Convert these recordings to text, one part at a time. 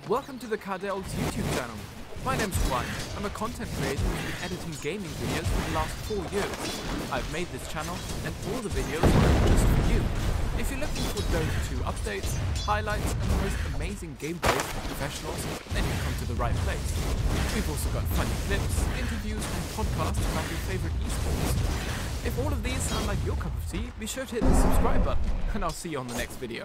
Welcome to the Cardell's YouTube channel. My name's Juan. I'm a content creator who's been editing gaming videos for the last 4 years. I've made this channel and all the videos are just for you. If you're looking for Dota 2 updates, highlights and the most amazing gameplays from professionals, then you've come to the right place. We've also got funny clips, interviews and podcasts about your favorite esports. If all of these sound like your cup of tea, be sure to hit the subscribe button and I'll see you on the next video.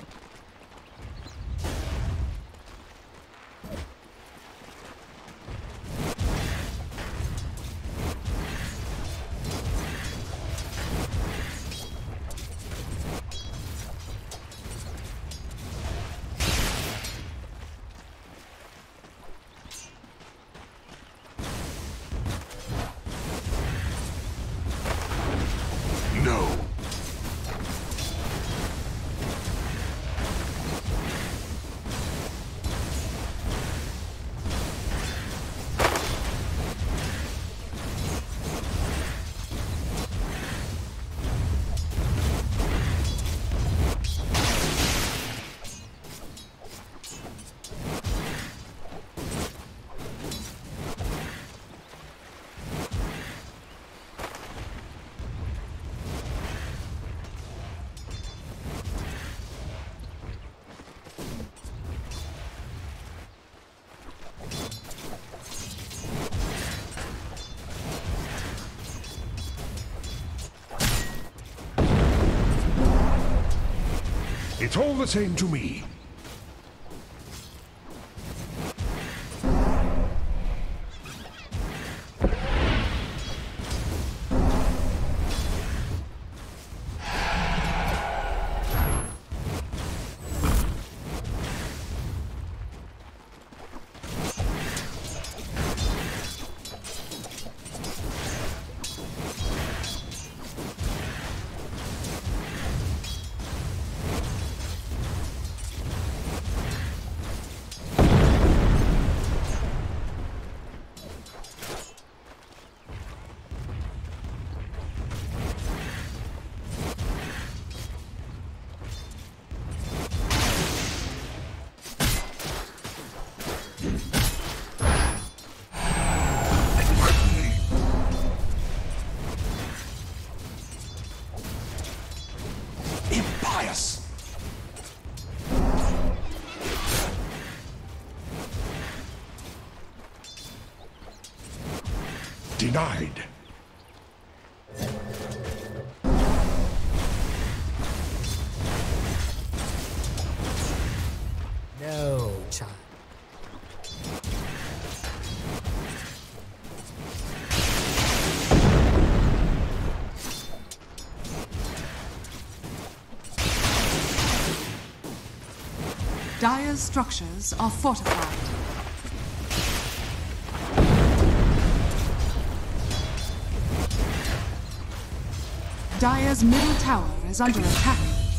It's all the same to me. Denied. No, child. Dire's structures are fortified. Dire's middle tower is under attack.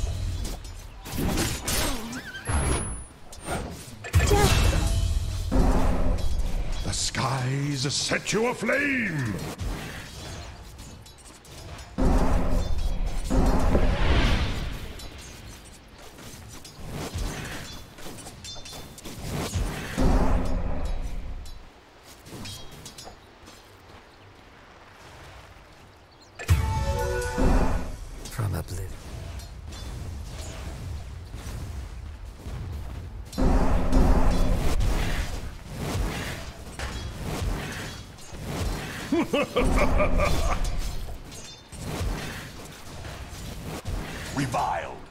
The skies set you aflame! From oblivion. Reviled.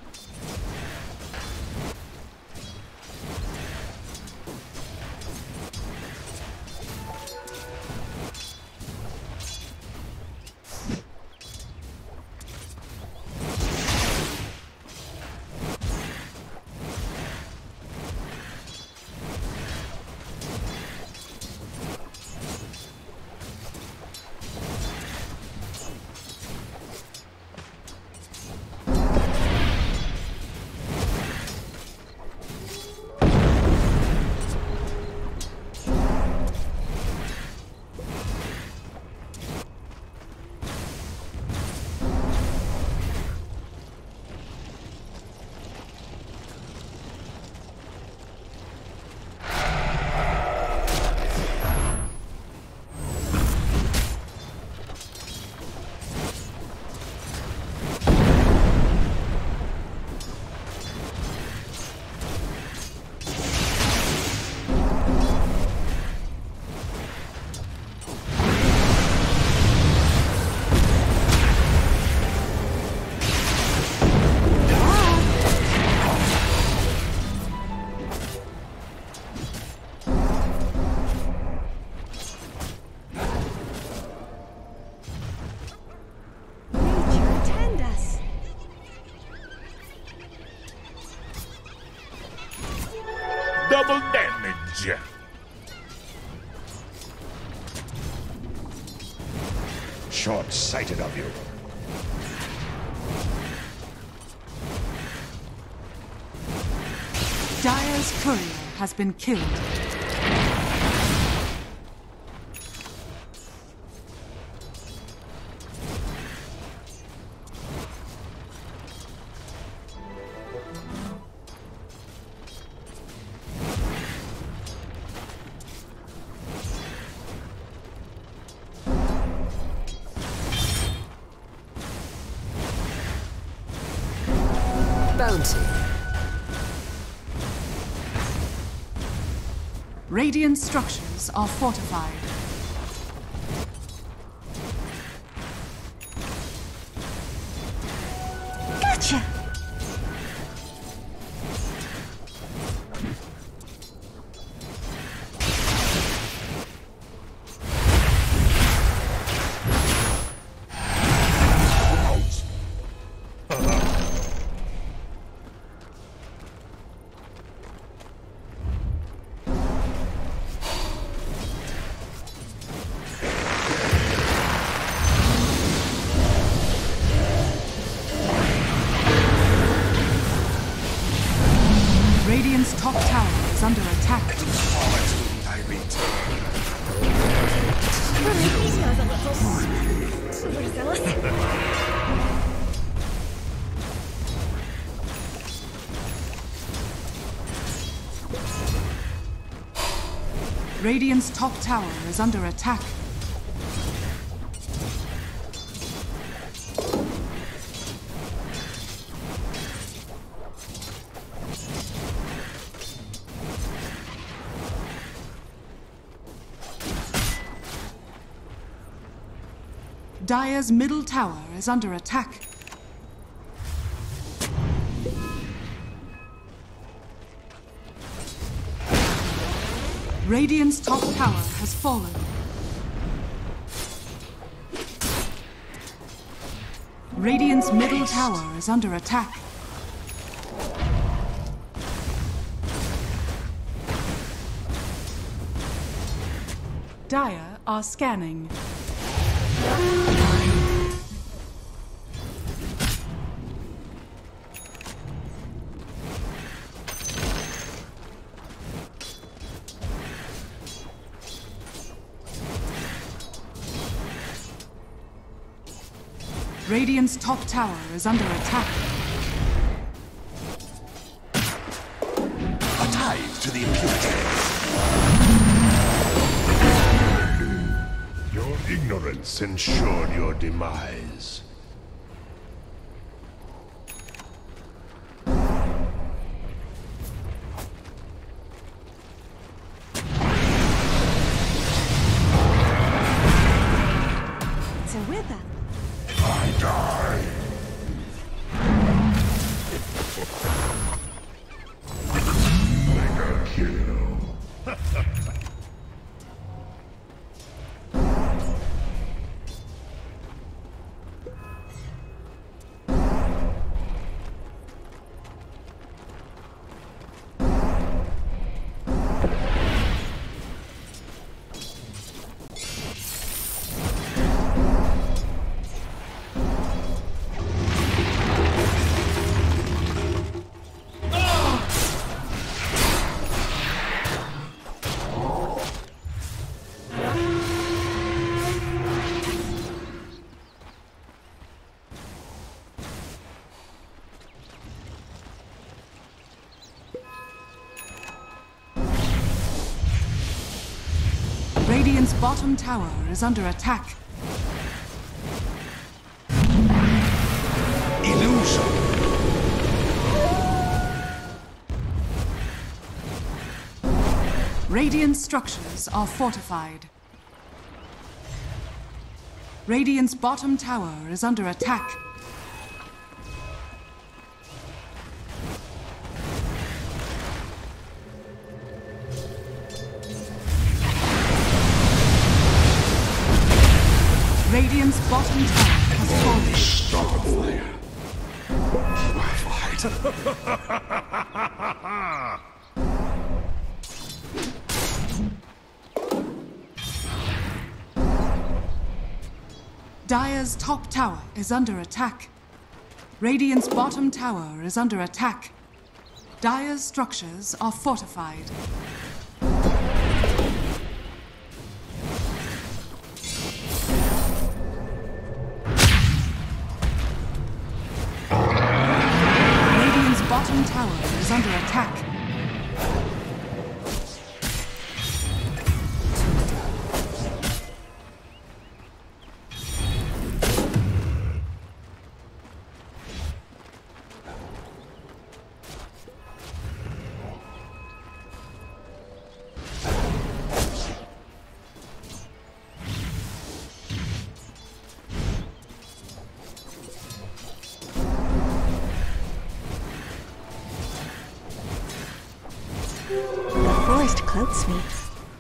double damage. Short-sighted of you. Dire's courier has been killed. Bounty. Radiant structures are fortified. Gotcha! Radiant's top tower is under attack. Radiant's top tower is under attack. Dire's middle tower is under attack. Radiant's top tower has fallen. Radiant's middle tower is under attack. Dire are scanning. Radiant's top tower is under attack. A tithe to the impurities. Your ignorance ensured your demise. So with that. I die. Mega kill. Radiant's bottom tower is under attack. Illusion. Radiant structures are fortified. Radiant's bottom tower is under attack. Radiant's bottom tower has fallen. Unstoppable. You are fight. Dire's top tower is under attack. Radiant's bottom tower is under attack. Dire's structures are fortified. Radiant's bottom tower is under attack. Forest cloak sweeps.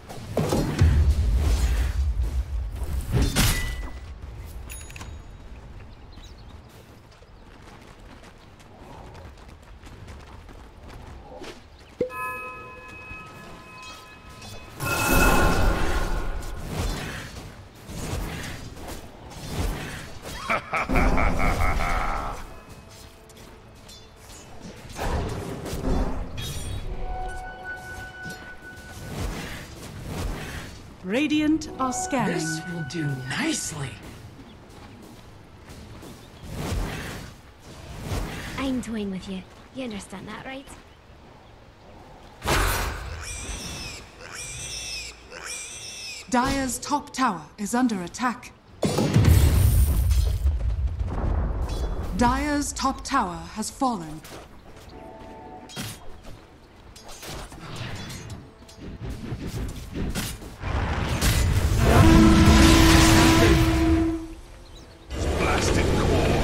Radiant are scanning. This will do nicely. I'm toying with you. You understand that, right? Dire's top tower is under attack. Dire's top tower has fallen. Blasted core.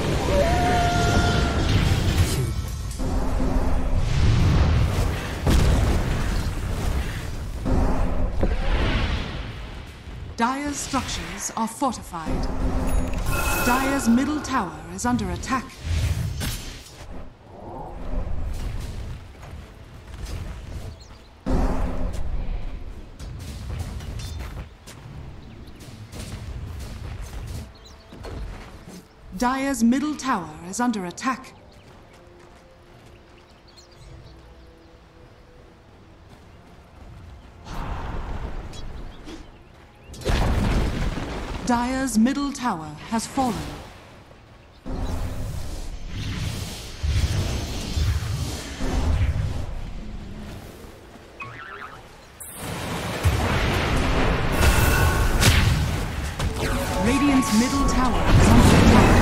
Dire's structures are fortified. Dire's middle tower is under attack. Dire's middle tower is under attack. Dire's middle tower has fallen. Radiant's middle tower is under attack.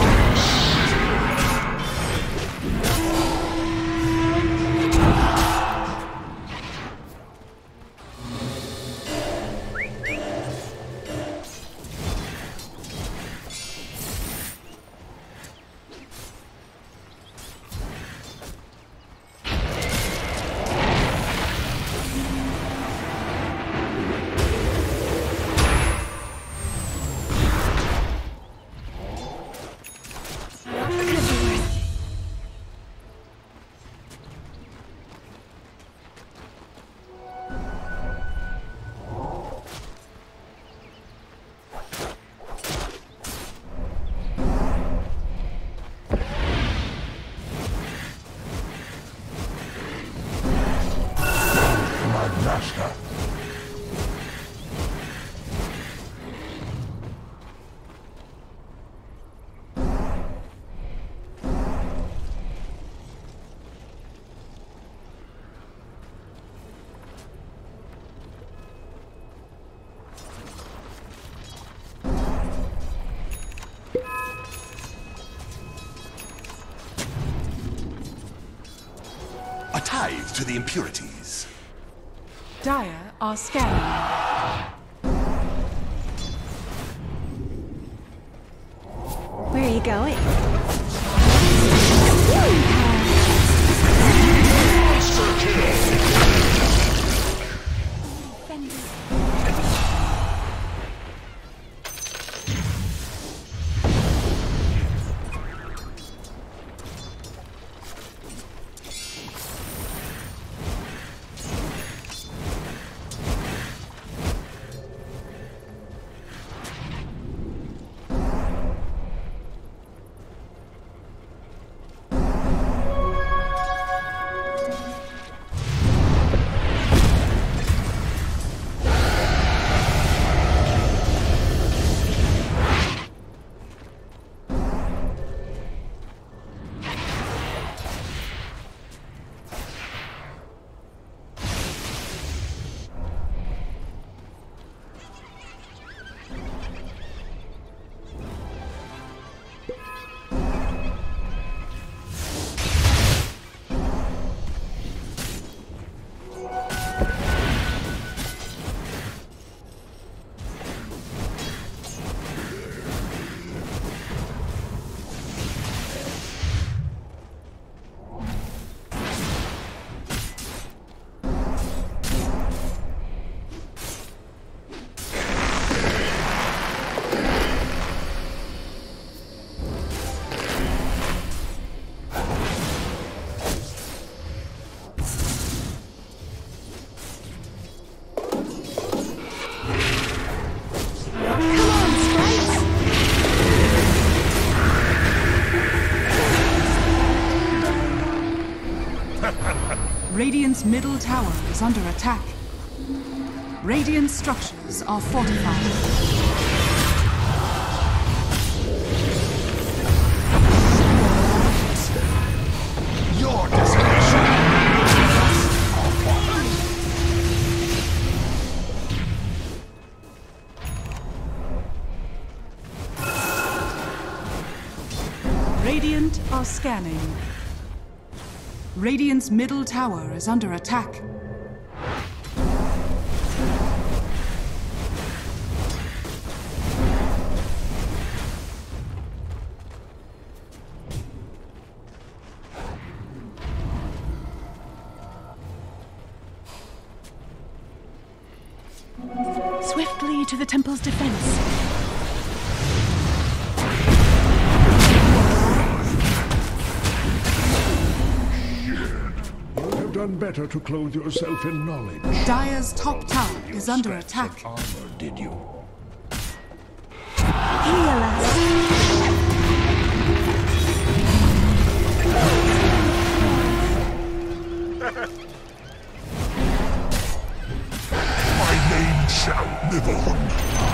Master. A tithe to the impurities. Dire are scanning. Where are you going? Radiant's middle tower is under attack. Radiant structures are fortified. Your desolation. Radiant are scanning. Radiant's middle tower is under attack. Swiftly to the temple's defense. You'd have done better to clothe yourself in knowledge. Dire's top tower is under attack. Armor, did you? Heal us. My name shall live on.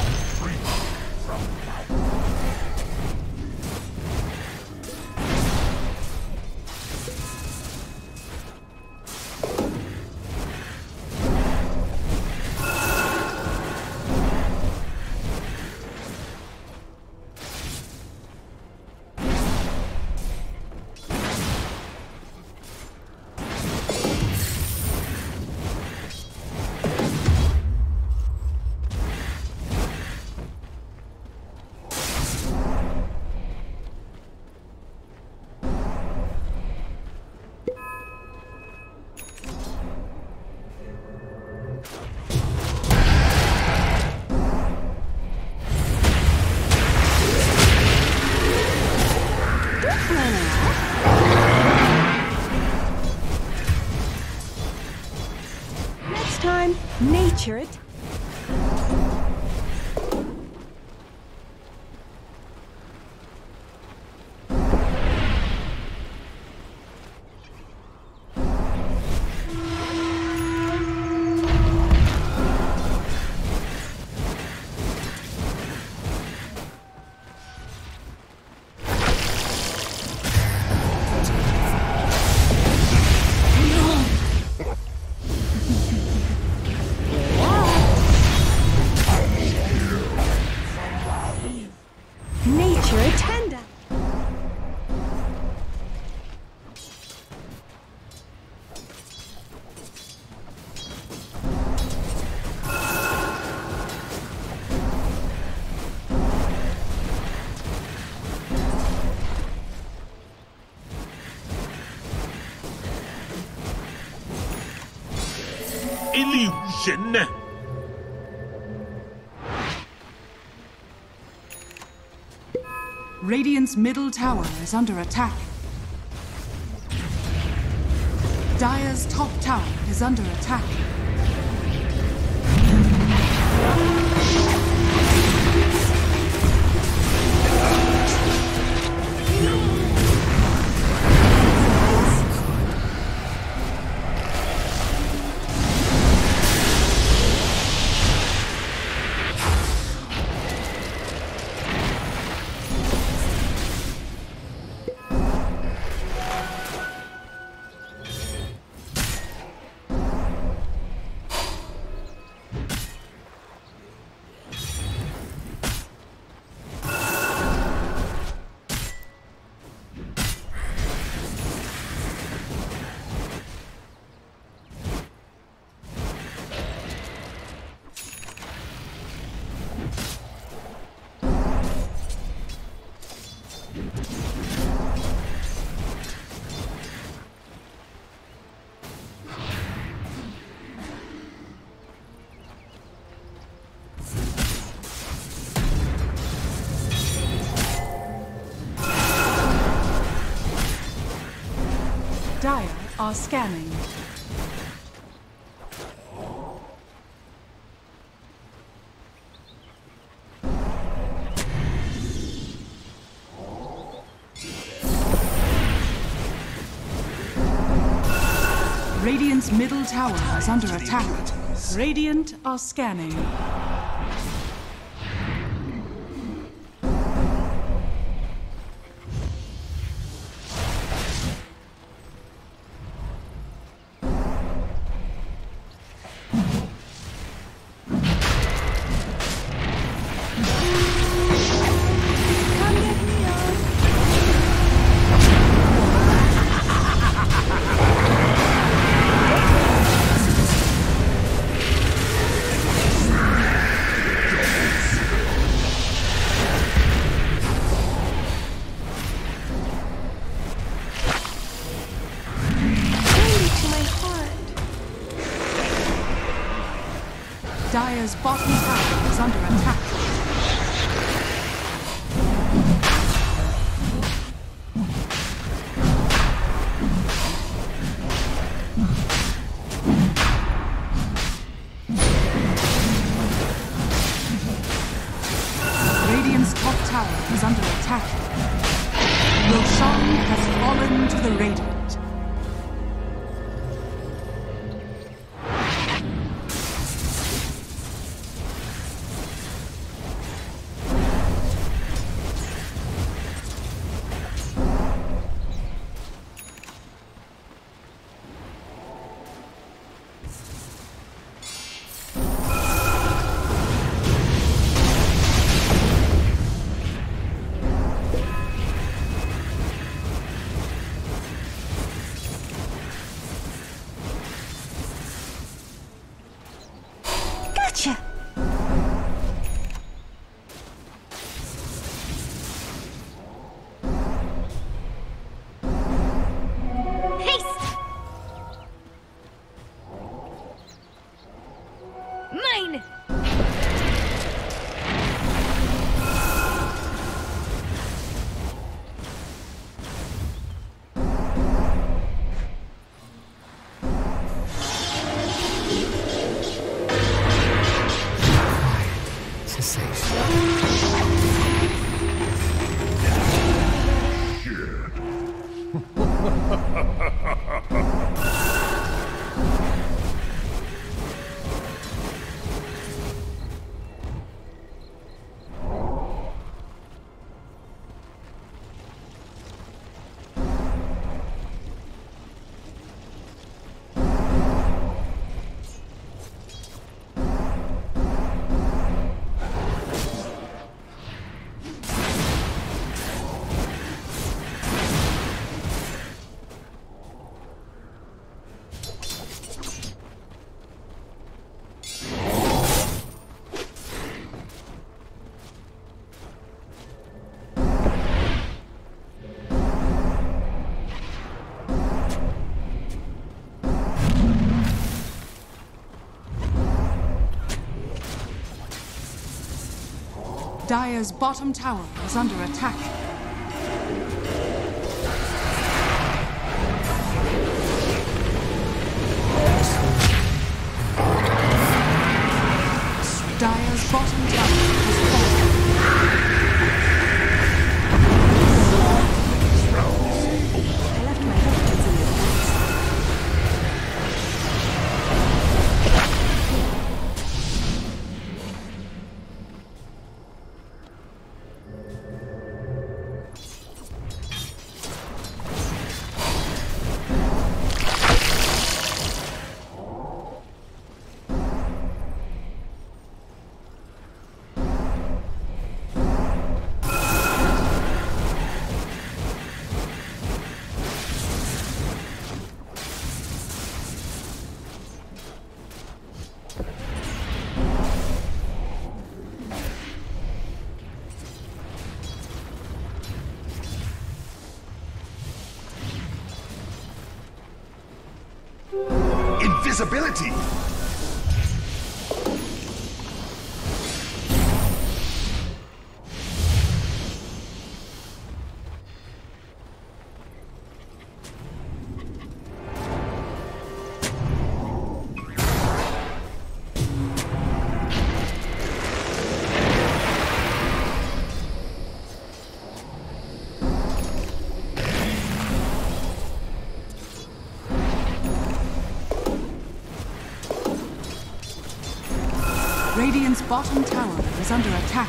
Next time, nature it. Nature attend us. Illusion. Radiant's middle tower is under attack. Dire's top tower is under attack. Dire are scanning. Radiant's middle tower is under attack. Radiant are scanning. Dire's bottom tower is under attack. Radiant's top tower is under attack. Roshan has fallen to the Radiant. Gotcha! Haste! Mine! Dire's bottom tower is under attack. Dire's bottom tower has fallen. I left my headphones in the box. Invisibility! Radiant's bottom tower is under attack.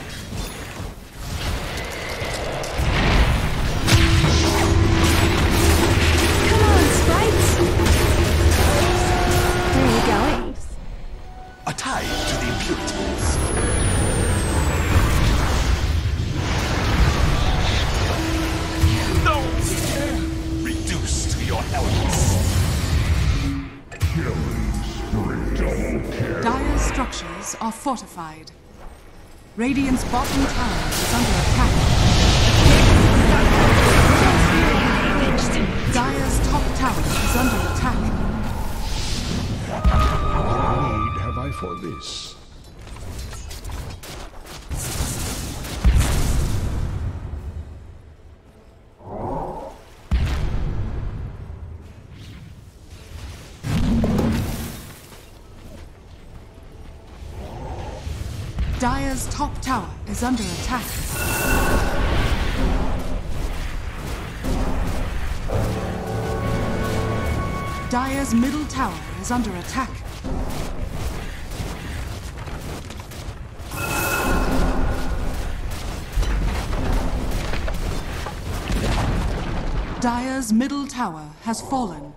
Come on, sprites! Where are you going? A tie to the impurities. No! Reduce to your elements. Dire's structures are fortified. Radiant's bottom tower is under attack. Dire's top tower is under attack. What need have I for this? Dire's top tower is under attack. Dire's middle tower is under attack. Dire's middle tower has fallen.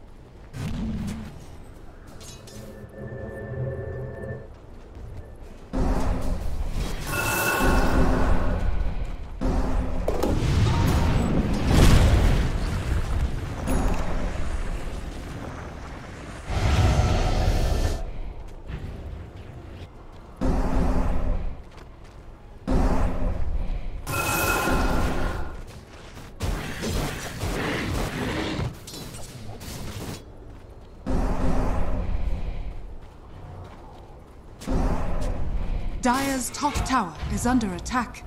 Dire's top tower is under attack.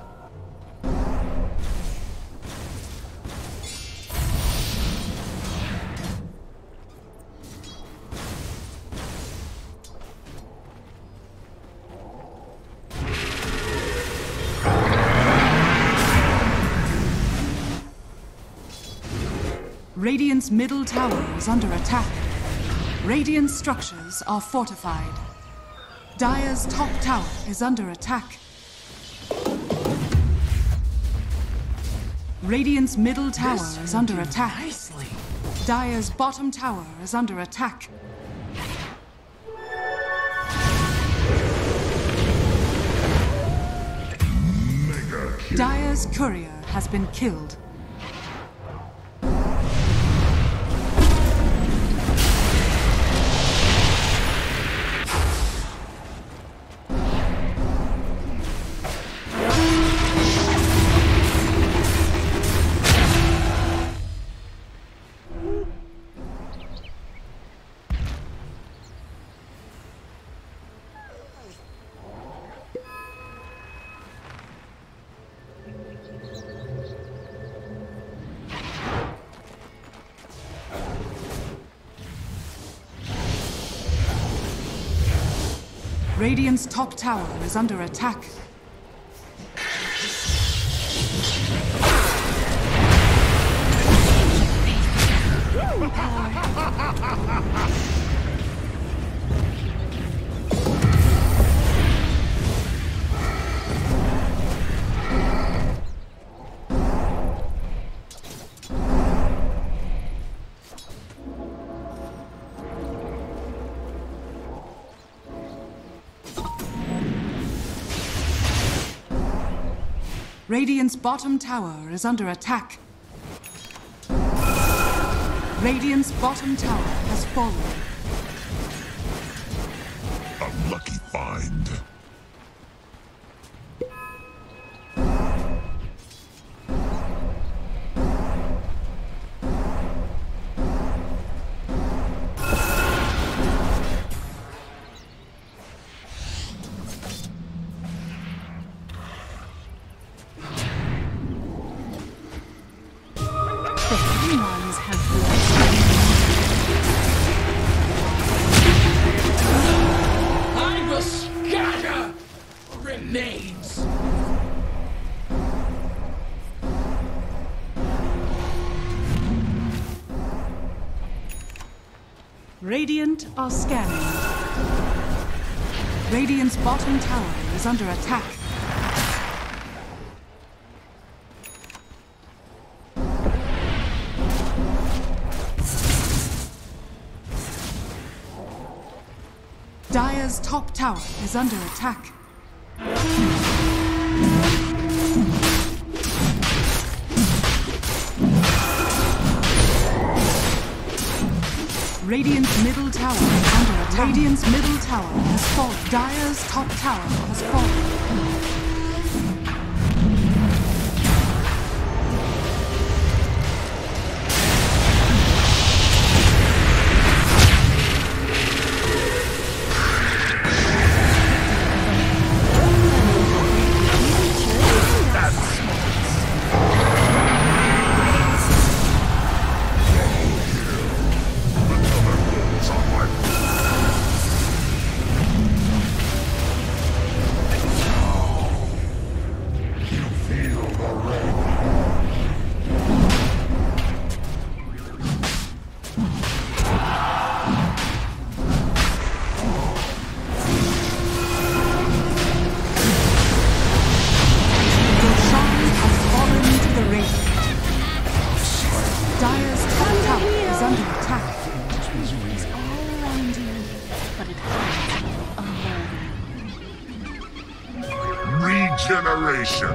Radiant's middle tower is under attack. Radiant structures are fortified. Dire's top tower is under attack. Radiant's middle tower is under attack. Nicely. Dire's bottom tower is under attack. Dire's courier has been killed. Radiant's top tower is under attack. Radiant's bottom tower is under attack. Radiant's bottom tower has fallen. A lucky find. I will scatter remains. Radiant are scanning. Radiant's bottom tower is under attack. Dire's top tower is under attack. Radiant's middle tower is under attack. Radiant's middle tower has fallen. Dire's top tower has fallen. Regeneration.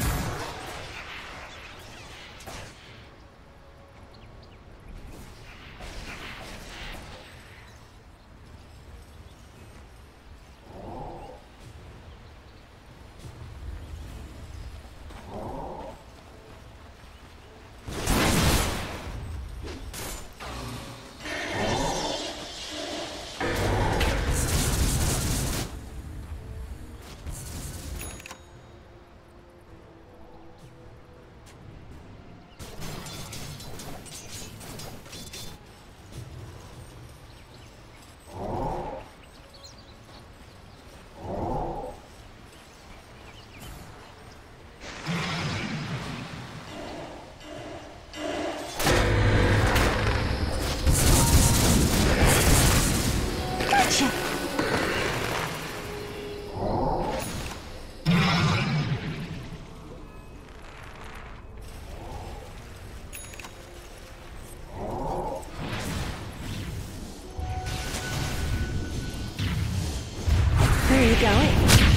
Where are you going?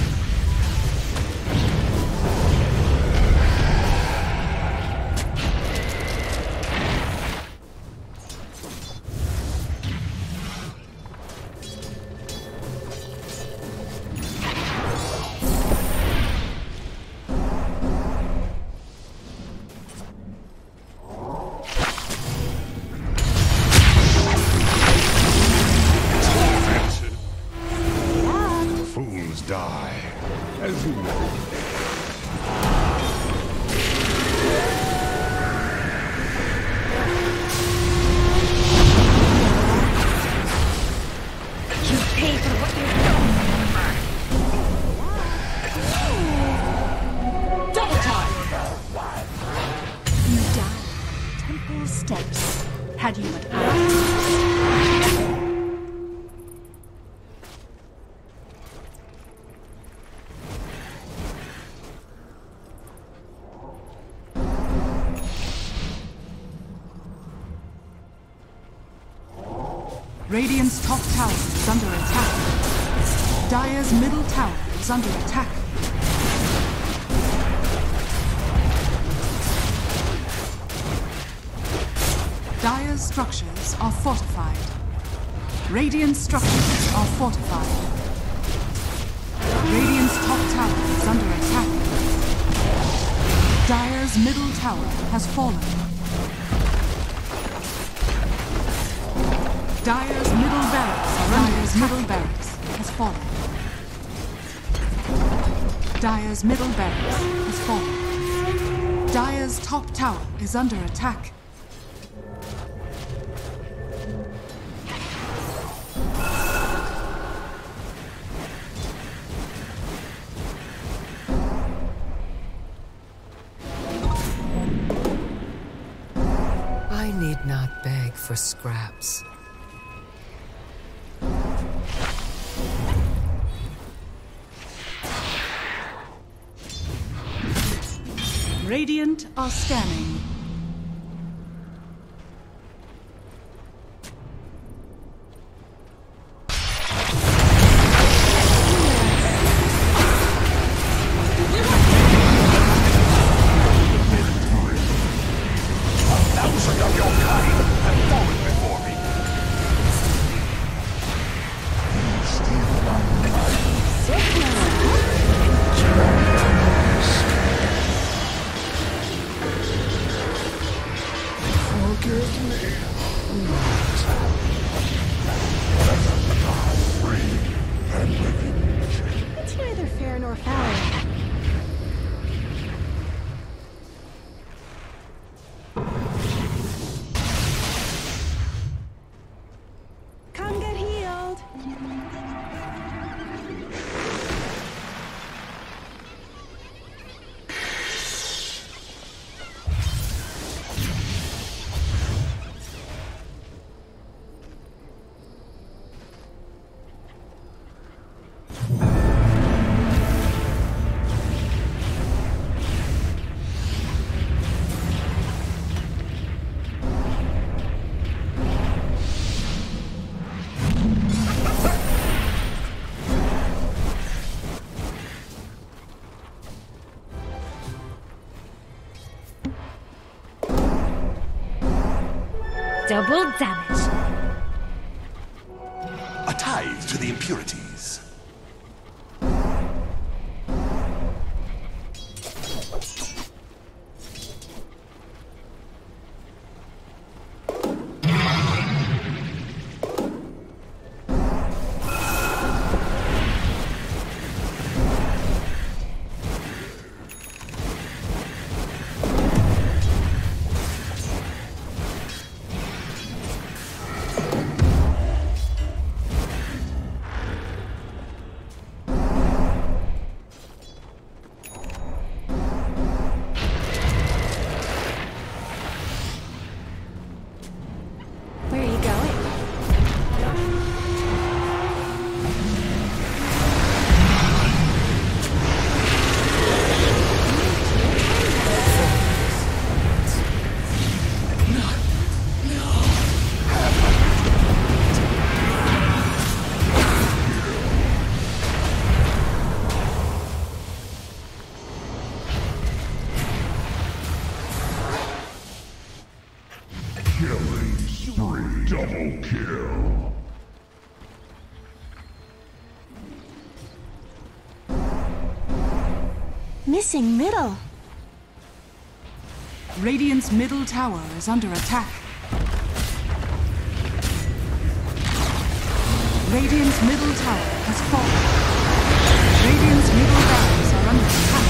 Die, as you know. You pay for what you've done. Double time! You died. Temple steps. Had you but asked. Radiant's top tower is under attack. Dire's middle tower is under attack. Dire's structures are fortified. Radiant structures are fortified. Radiant's top tower is under attack. Dire's middle tower has fallen. Dire's middle barracks has fallen. Dire's middle barracks has fallen. Dire's top tower is under attack. I need not beg for scraps. Radiant are scanning. It's neither fair nor foul. Come get healed. Double damage. A tithe to the impurities. Where are you going? Killing spree. Double kill. Missing middle. Radiant's middle tower is under attack. Radiant's middle tower has fallen. Radiant's middle barracks are under attack.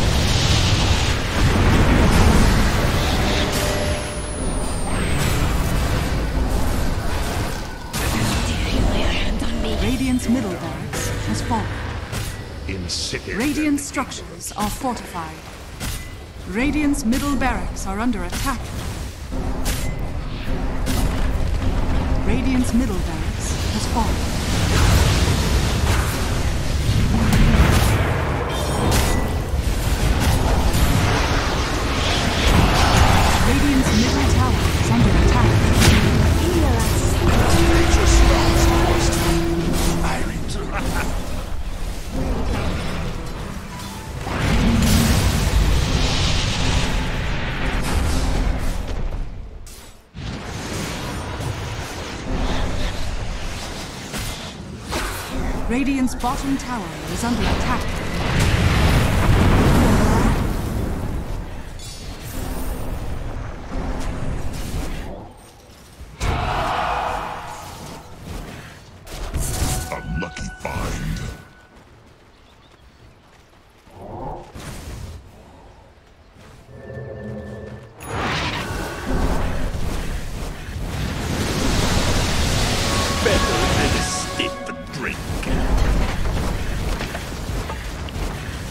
Radiant's middle barracks has fallen. Insipid. Radiant structures are fortified. Radiant's middle barracks are under attack. Radiant's middle barracks has fallen. Radiant's middle tower is under attack. Radiant's bottom tower is under attack. A lucky find. Better than a stiff drink.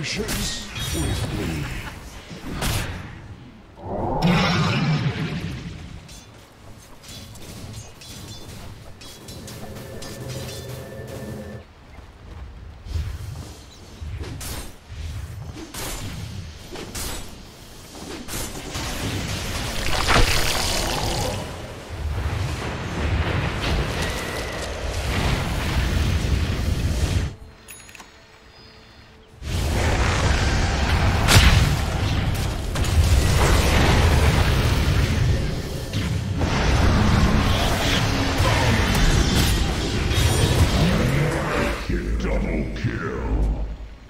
Patience with me. Double kill.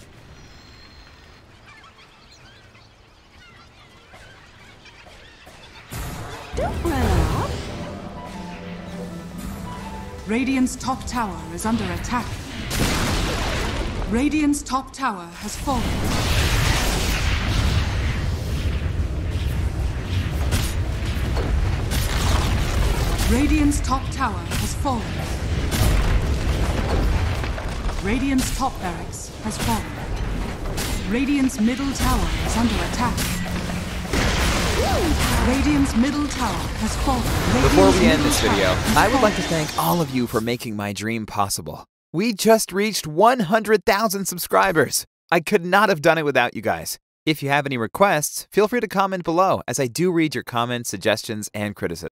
Don't run off. Radiant's top tower is under attack. Radiant's top tower has fallen. Radiant's top tower has fallen. Radiant's top barracks has fallen. Radiant's middle tower is under attack. Radiant's middle tower has fallen. Before we end Radiant's this middle video, tower has I would like to fallen. thank all of you for making my dream possible. We just reached 100,000 subscribers. I could not have done it without you guys. If you have any requests, feel free to comment below, as I do read your comments, suggestions, and criticism.